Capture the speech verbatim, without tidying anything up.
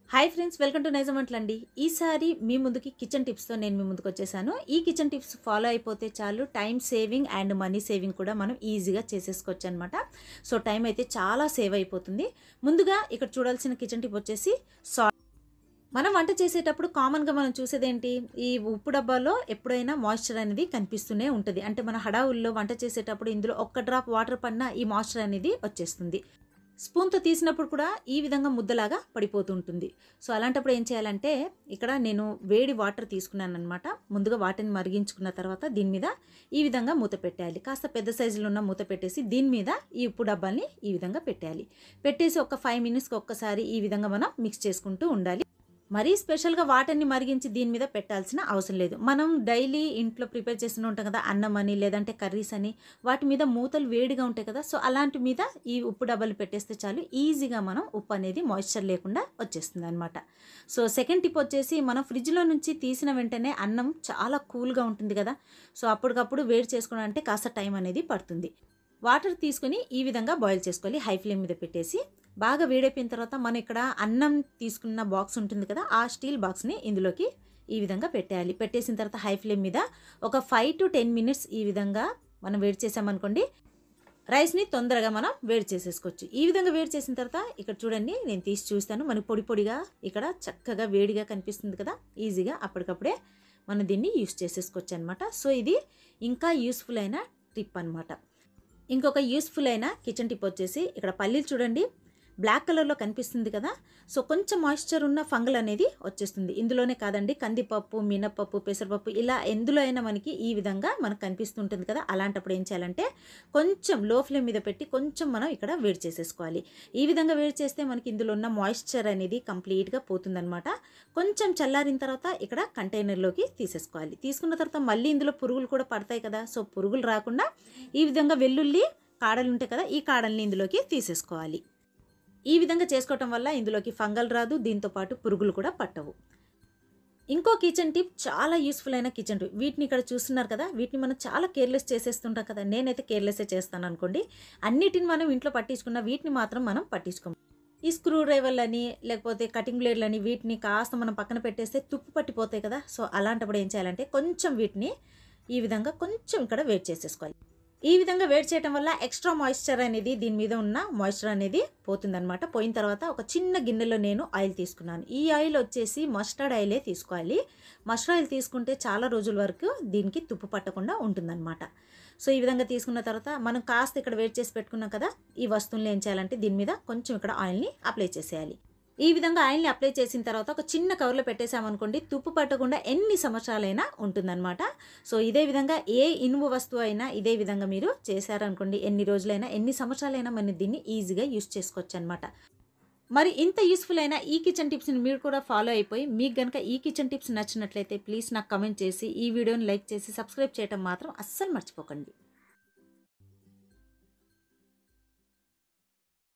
Hi friends, welcome to Nizam వంటలండి. ఈసారి మీ ముందుకి కిచెన్ టిప్స్తో నేను మీ ముందుకు వచ్చేసాను. ఈ కిచెన్ టిప్స్ ఫాలో అయిపోతే చాలు, time saving and money saving కూడా మనం ఈజీగా చేసేసుకోవచ్చు అనమాట. సో టైం అయితే చాలా సేవ్ అయిపోతుంది. ముందుగా ఇక్కడ చూడాల్సిన కిచెన్ టిప్ వచ్చేసి సాల్ట్. మనం వంట చేసేటప్పుడు కామన్గా మనం చూసేదేంటి, ఈ ఉప్పు డబ్బాలో ఎప్పుడైనా మాయిశ్చర్ అనేది కనిపిస్తూనే ఉంటుంది. అంటే మన హడావుల్లో వంట చేసేటప్పుడు ఇందులో ఒక్క డ్రాప్ వాటర్ పడినా ఈ మాయిశ్చర్ అనేది వచ్చేస్తుంది. స్పూన్తో తీసినప్పుడు కూడా ఈ విధంగా ముద్దలాగా పడిపోతుంటుంది. సో అలాంటప్పుడు ఏం చేయాలంటే, ఇక్కడ నేను వేడి వాటర్ తీసుకున్నాను అనమాట. ముందుగా వాటర్ని మరిగించుకున్న తర్వాత దీని మీద ఈ విధంగా మూత పెట్టేయాలి. కాస్త పెద్ద సైజులో ఉన్న మూత పెట్టేసి దీని మీద ఈ ఉప్పు డబ్బాల్ని ఈ విధంగా పెట్టేయాలి. పెట్టేసి ఒక ఫైవ్ మినిట్స్కి ఒక్కసారి ఈ విధంగా మనం మిక్స్ చేసుకుంటూ ఉండాలి. మరీ స్పెషల్గా వాటర్ని మరిగించి దీని మీద పెట్టాల్సిన అవసరం లేదు. మనం డైలీ ఇంట్లో ప్రిపేర్ చేస్తూ ఉంటాం కదా, అన్నం అని లేదంటే కర్రీస్ అని, వాటి మీద మూతలు వేడిగా ఉంటాయి కదా. సో అలాంటి మీద ఈ ఉప్పు డబ్బాలు పెట్టేస్తే చాలు, ఈజీగా మనం ఉప్పు అనేది మాయిశ్చర్ లేకుండా వచ్చేస్తుంది అనమాట. సో సెకండ్ టిప్ వచ్చేసి, మనం ఫ్రిడ్జ్లో నుంచి తీసిన వెంటనే అన్నం చాలా కూల్గా ఉంటుంది కదా. సో అప్పటికప్పుడు వేడి చేసుకోవడం అంటే కాస్త టైం అనేది పడుతుంది. వాటర్ తీసుకొని ఈ విధంగా బాయిల్ చేసుకోవాలి. హై ఫ్లేమ్ మీద పెట్టేసి బాగా వేడైపోయిన తర్వాత మనం ఇక్కడ అన్నం తీసుకున్న బాక్స్ ఉంటుంది కదా, ఆ స్టీల్ బాక్స్ని ఇందులోకి ఈ విధంగా పెట్టేయాలి. పెట్టేసిన తర్వాత హై ఫ్లేమ్ మీద ఒక ఫైవ్ టు టెన్ మినిట్స్ ఈ విధంగా మనం వేడి చేసామనుకోండి, రైస్ని తొందరగా మనం వేడి చేసేసుకోవచ్చు. ఈ విధంగా వేడి చేసిన తర్వాత ఇక్కడ చూడండి, నేను తీసి చూస్తాను. మనకు పొడి పొడిగా ఇక్కడ చక్కగా వేడిగా కనిపిస్తుంది కదా. ఈజీగా అప్పటికప్పుడే మనం దీన్ని యూస్ చేసేసుకోవచ్చు అనమాట. సో ఇది ఇంకా యూస్ఫుల్ అయిన టిప్ అనమాట. ఇంకొక యూస్ఫుల్ అయిన కిచెన్ టిప్ వచ్చేసి, ఇక్కడ పల్లీలు చూడండి బ్లాక్ కలర్లో కనిపిస్తుంది కదా. సో కొంచెం మాయిశ్చర్ ఉన్న ఫంగల్ అనేది వచ్చేస్తుంది. ఇందులోనే కాదండి, కందిపప్పు, మినపప్పు, పెసరపప్పు, ఇలా ఎందులో అయినా మనకి ఈ విధంగా మనకు కనిపిస్తుంటుంది కదా. అలాంటప్పుడు ఏం చేయాలంటే, కొంచెం లో ఫ్లేమ్ మీద పెట్టి కొంచెం మనం ఇక్కడ వేడి చేసేసుకోవాలి. ఈ విధంగా వేడి చేస్తే మనకి ఇందులో ఉన్న మాయిశ్చర్ అనేది కంప్లీట్గా పోతుందన్నమాట. కొంచెం చల్లారిన తర్వాత ఇక్కడ కంటైనర్లోకి తీసేసుకోవాలి. తీసుకున్న తర్వాత మళ్ళీ ఇందులో పురుగులు కూడా పడతాయి కదా. సో పురుగులు రాకుండా ఈ విధంగా వెల్లుల్లి కాడలు ఉంటాయి కదా, ఈ కాడల్ని ఇందులోకి తీసేసుకోవాలి. ఈ విధంగా చేసుకోవటం వల్ల ఇందులోకి ఫంగల్ రాదు, దీంతో పాటు పురుగులు కూడా పట్టవు. ఇంకో కిచెన్ టిప్ చాలా యూస్ఫుల్ అయిన కిచెన్ టిప్. వీటిని ఇక్కడ చూస్తున్నారు కదా, వీటిని మనం చాలా కేర్లెస్ చేసేస్తుంటాం కదా. నేనైతే కేర్లెస్సే చేస్తాను అనుకోండి. అన్నిటిని మనం ఇంట్లో పట్టించుకున్న, వీటిని మాత్రం మనం పట్టించుకోము. ఈ స్క్రూ డ్రైవర్లని లేకపోతే కటింగ్ బ్లేడ్లని వీటిని కాస్త మనం పక్కన పెట్టేస్తే తుప్పు పట్టిపోతాయి కదా. సో అలాంటప్పుడు ఏం చేయాలంటే, కొంచెం వీటిని ఈ విధంగా కొంచెం ఇక్కడ వేడి చేసేసుకోవాలి. ఈ విధంగా వేడి చేయడం వల్ల ఎక్స్ట్రా మాయిశ్చర్ అనేది, దీని మీద ఉన్న మాయిశ్చర్ అనేది పోతుందన్నమాట. పోయిన తర్వాత ఒక చిన్న గిన్నెలో నేను ఆయిల్ తీసుకున్నాను. ఈ ఆయిల్ వచ్చేసి మస్టర్డ్ ఆయిలే తీసుకోవాలి. మస్టర్డ్ ఆయిల్ తీసుకుంటే చాలా రోజుల వరకు దీనికి తుప్పు పట్టకుండా ఉంటుందన్నమాట. సో ఈ విధంగా తీసుకున్న తర్వాత మనం కాస్త ఇక్కడ వేడి చేసి పెట్టుకున్నాం కదా, ఈ వస్తువులు ఏం చేయాలంటే దీని మీద కొంచెం ఇక్కడ ఆయిల్ని అప్లై చేసేయాలి. ఈ విధంగా ఆయిల్ని అప్లై చేసిన తర్వాత ఒక చిన్న కవర్లో పెట్టేసామనుకోండి, తుప్పు పట్టకుండా ఎన్ని సంవత్సరాలైనా ఉంటుందన్నమాట. సో ఇదే విధంగా ఏ ఇనుము వస్తువు అయినా ఇదే విధంగా మీరు చేశారనుకోండి, ఎన్ని రోజులైనా ఎన్ని సంవత్సరాలైనా మనం దీన్ని ఈజీగా యూస్ చేసుకోవచ్చు అనమాట. మరి ఇంత యూస్ఫుల్ అయిన ఈ కిచెన్ టిప్స్ని మీరు కూడా ఫాలో అయిపోయి, మీకు కనుక ఈ కిచెన్ టిప్స్ నచ్చినట్లయితే ప్లీజ్ నాకు కమెంట్ చేసి, ఈ వీడియోని లైక్ చేసి సబ్స్క్రైబ్ చేయడం మాత్రం అస్సలు మర్చిపోకండి.